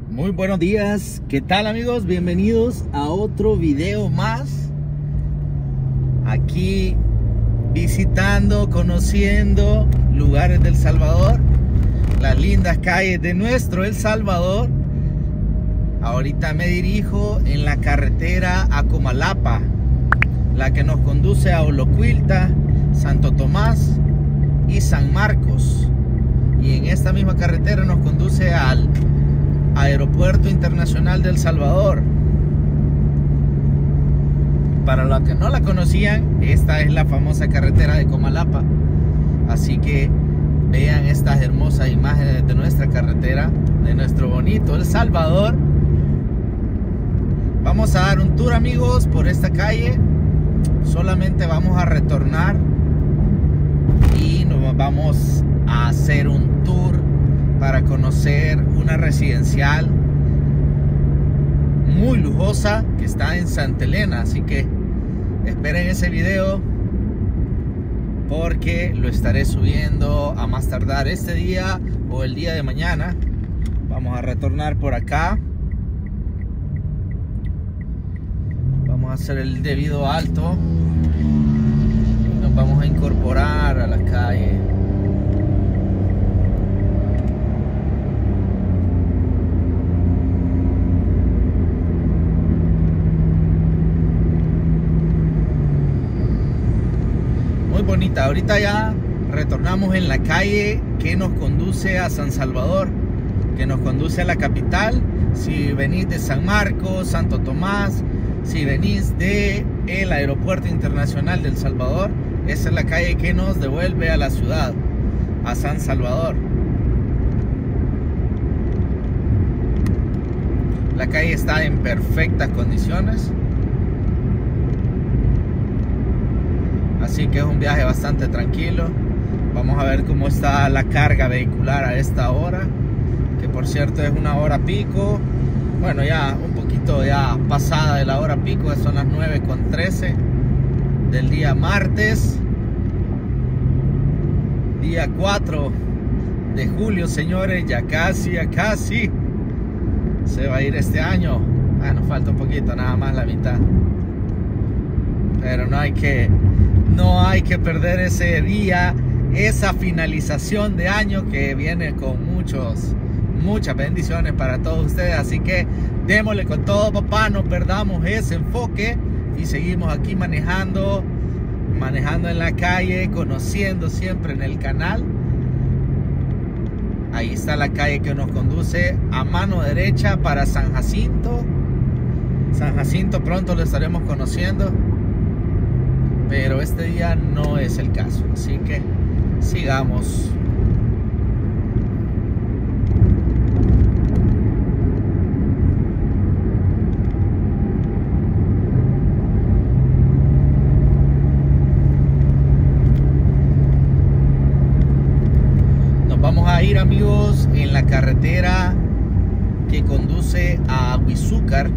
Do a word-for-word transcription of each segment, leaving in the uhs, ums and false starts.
Muy buenos días, ¿qué tal amigos? Bienvenidos a otro video más. Aquí visitando, conociendo lugares del Salvador, las lindas calles de nuestro El Salvador. Ahorita me dirijo en la carretera a Comalapa, la que nos conduce a Olocuilta, Santo Tomás y San Marcos. Y en esta misma carretera nos conduce al Aeropuerto Internacional de El Salvador. Para los que no la conocían, esta es la famosa carretera de Comalapa. Así que vean estas hermosas imágenes de nuestra carretera, de nuestro bonito El Salvador. Vamos a dar un tour, amigos, por esta calle. Solamente vamos a retornar y nos vamos a hacer un tour para conocer una residencial muy lujosa que está en Santa Elena. Así que esperen ese video porque lo estaré subiendo a más tardar este día o el día de mañana. Vamos a retornar por acá. Vamos a hacer el debido alto y nos vamos a incorporar a la calle. Muy bonita. Ahorita ya retornamos en la calle que nos conduce a San Salvador, que nos conduce a la capital. Si venís de San Marcos, Santo Tomás, si venís de el Aeropuerto Internacional de El Salvador, esa es la calle que nos devuelve a la ciudad, a San Salvador. La calle está en perfectas condiciones, así que es un viaje bastante tranquilo. Vamos a ver cómo está la carga vehicular a esta hora, que por cierto es una hora pico. Bueno, ya un poquito ya pasada de la hora pico, son las nueve con trece del día martes, día cuatro de julio, señores. Ya casi, ya casi se va a ir este año. Bueno, falta un poquito, nada más la mitad, pero no hay que no hay que perder ese día, esa finalización de año que viene con muchos muchas bendiciones para todos ustedes. Así que démosle con todo, papá, no perdamos ese enfoque y seguimos aquí manejando manejando en la calle, conociendo siempre en el canal. Ahí está la calle que nos conduce a mano derecha para San Jacinto. San Jacinto pronto lo estaremos conociendo, pero este día no es el caso, así que sigamos. Nos vamos a ir, amigos, en la carretera que conduce a Huizúcar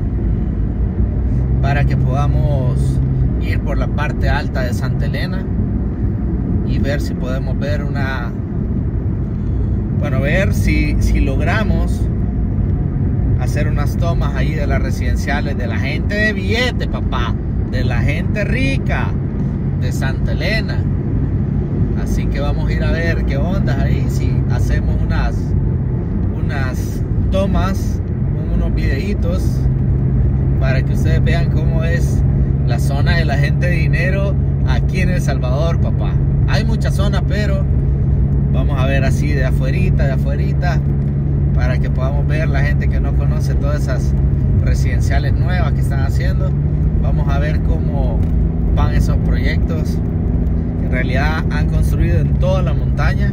para que podamos ir por la parte alta de Santa Elena y ver si podemos ver una bueno ver si, si logramos hacer unas tomas ahí de las residenciales de la gente de billete, papá, de la gente rica de Santa Elena. Así que vamos a ir a ver qué onda ahí, si hacemos unas unas tomas, unos videitos para que ustedes vean cómo es la zona de la gente de dinero aquí en El Salvador, papá. Hay muchas zonas, pero vamos a ver así de afuerita, de afuerita, para que podamos ver la gente que no conoce todas esas residenciales nuevas que están haciendo. Vamos a ver cómo van esos proyectos. En realidad han construido en toda la montaña.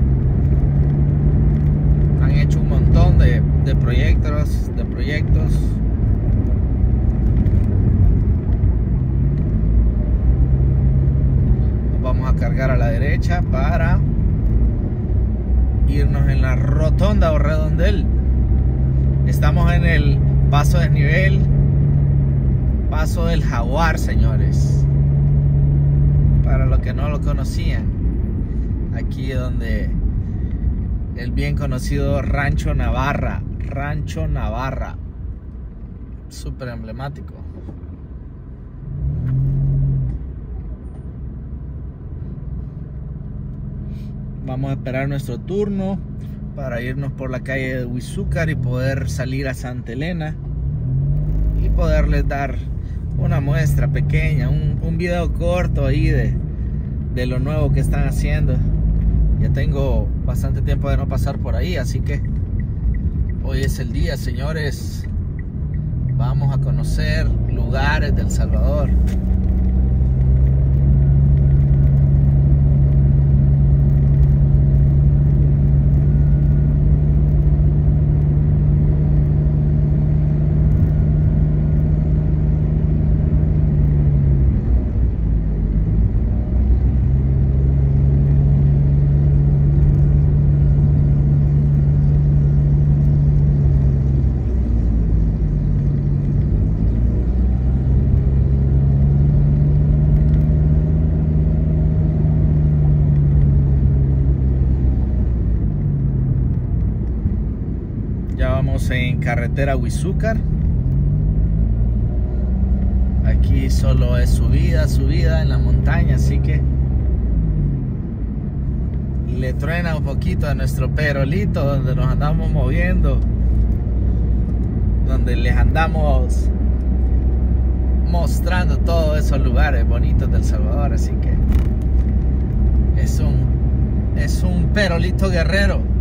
Han hecho un montón de, de proyectos, de proyectos. Vamos a cargar a la derecha para irnos en la rotonda o redondel. Estamos en el paso de desnivel, paso del Jaguar, señores. Para los que no lo conocían, aquí es donde el bien conocido Rancho Navarra Rancho Navarra, súper emblemático. Vamos a esperar nuestro turno para irnos por la calle de Huizúcar y poder salir a Santa Elena y poderles dar una muestra pequeña, un, un video corto ahí de, de lo nuevo que están haciendo. Ya tengo bastante tiempo de no pasar por ahí, así que hoy es el día, señores. Vamos a conocer lugares de El Salvador. Ya vamos en carretera Huizúcar. Aquí solo es subida, subida en la montaña, así que le truena un poquito a nuestro perolito donde nos andamos moviendo, donde les andamos mostrando todos esos lugares bonitos de El Salvador. Así que es un, es un perolito guerrero.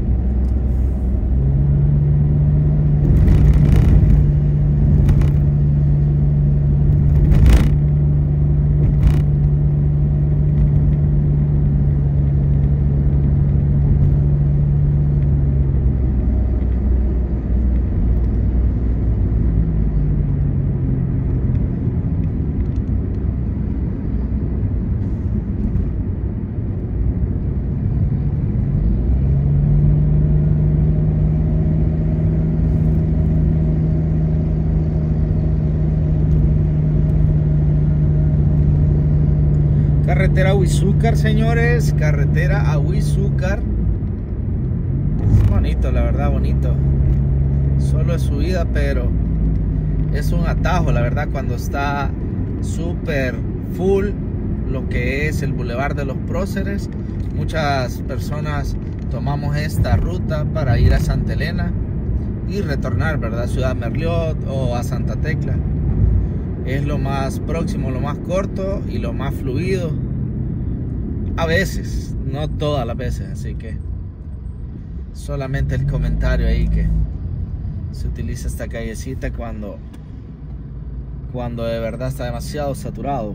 Carretera a Huizúcar, señores, carretera a Huizúcar. Es bonito, la verdad, bonito. Solo es subida, pero es un atajo, la verdad, cuando está súper full lo que es el Boulevard de los Próceres. Muchas personas tomamos esta ruta para ir a Santa Elena y retornar, ¿verdad? Ciudad Merliot o a Santa Tecla. Es lo más próximo, lo más corto y lo más fluido. A veces, no todas las veces, así que solamente el comentario ahí que se utiliza esta callecita cuando, cuando de verdad está demasiado saturado.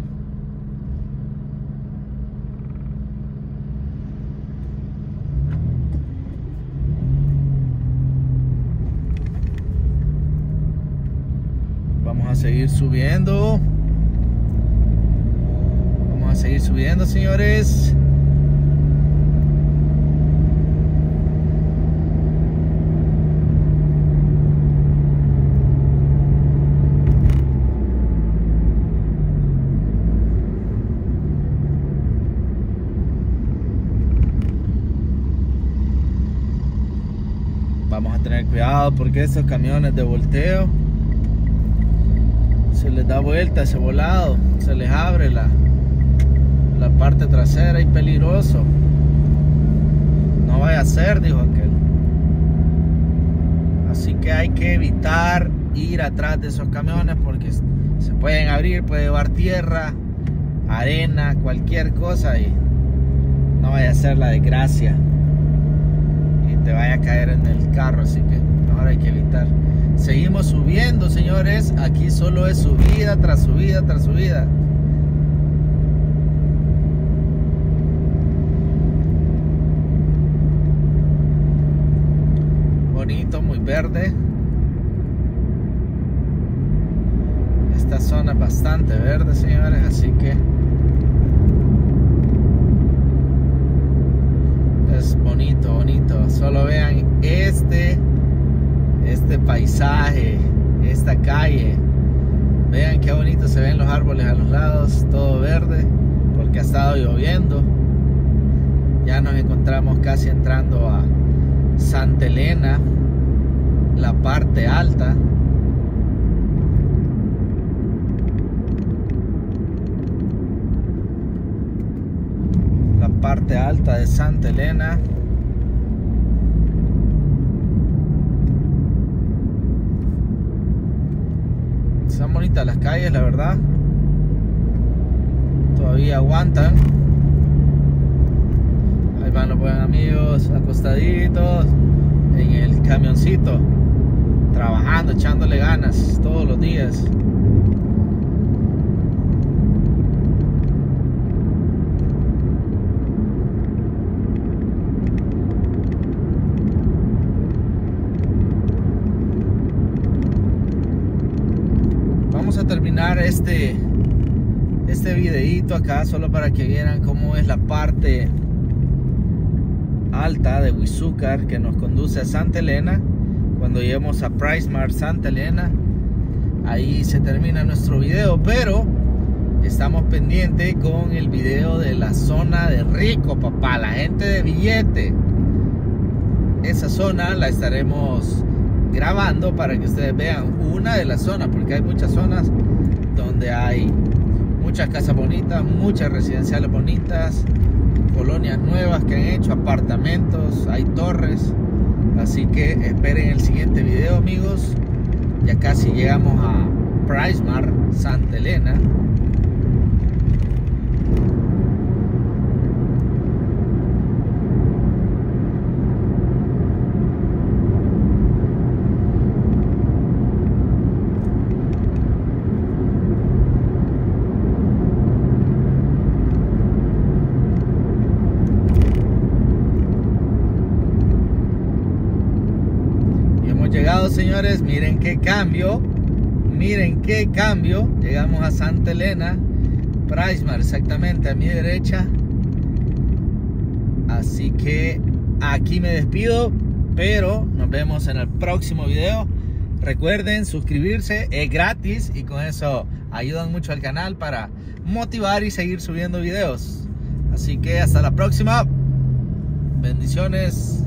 Vamos a seguir subiendo. Vamos a seguir subiendo, señores. Vamos a tener cuidado porque estos camiones de volteo se les da vuelta ese volado, se les abre la, la parte trasera y peligroso. No vaya a ser, dijo aquel. Así que hay que evitar ir atrás de esos camiones porque se pueden abrir, puede llevar tierra, arena, cualquier cosa y no vaya a ser la desgracia y te vaya a caer en el carro. Así que ahora hay que evitar. Seguimos subiendo, señores. Aquí solo es subida tras subida tras subida. Bonito, muy verde. Esta zona es bastante verde, señores, así que es bonito, bonito. Solo vean este este paisaje, esta calle. Vean qué bonito se ven los árboles a los lados, todo verde, porque ha estado lloviendo. Ya nos encontramos casi entrando a Santa Elena. la parte alta. La parte alta de Santa Elena. Están bonitas las calles, la verdad. Todavía aguantan. Ahí van los buenos amigos acostaditos en el camioncito, trabajando, echándole ganas todos los días. Vamos a terminar este este videito acá solo para que vieran cómo es la parte alta de Huizúcar que nos conduce a Santa Elena. Cuando lleguemos a PriceSmart Santa Elena, ahí se termina nuestro video, pero estamos pendientes con el video de la zona de rico, papá, la gente de billete. Esa zona la estaremos grabando para que ustedes vean una de las zonas, porque hay muchas zonas donde hay muchas casas bonitas, muchas residenciales bonitas, colonias nuevas que han hecho, apartamentos, hay torres. Así que esperen el siguiente video, amigos. Ya casi llegamos a PriceSmart Santa Elena. Llegado, señores, miren qué cambio, miren qué cambio. Llegamos a Santa Elena, PriceSmart exactamente a mi derecha. Así que aquí me despido, pero nos vemos en el próximo video. Recuerden suscribirse, es gratis y con eso ayudan mucho al canal para motivar y seguir subiendo videos. Así que hasta la próxima, bendiciones.